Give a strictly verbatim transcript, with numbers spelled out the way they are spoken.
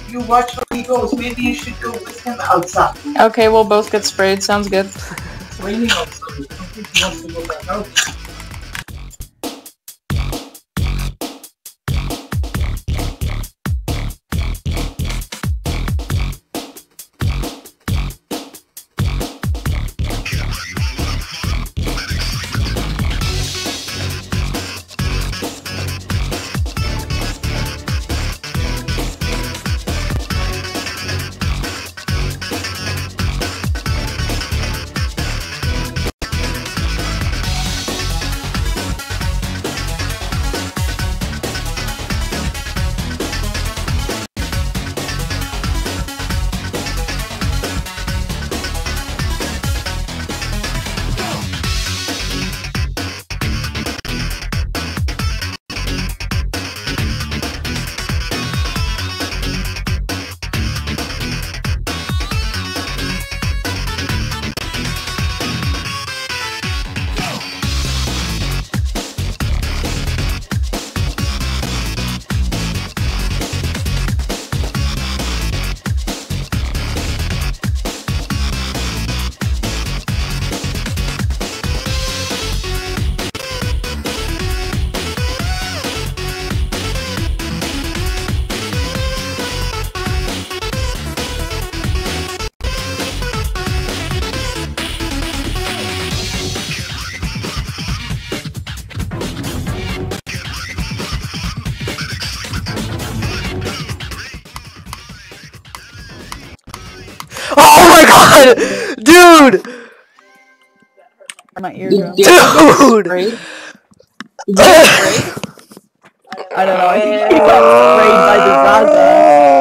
you watch where he goes. Maybe you should go with him outside. Okay, we'll both get sprayed. Sounds good. It's raining outside. I don't think he wants to go back out. Oh my god! Dude! My eardrum. Dude! I don't know. I think he got sprayed by disaster.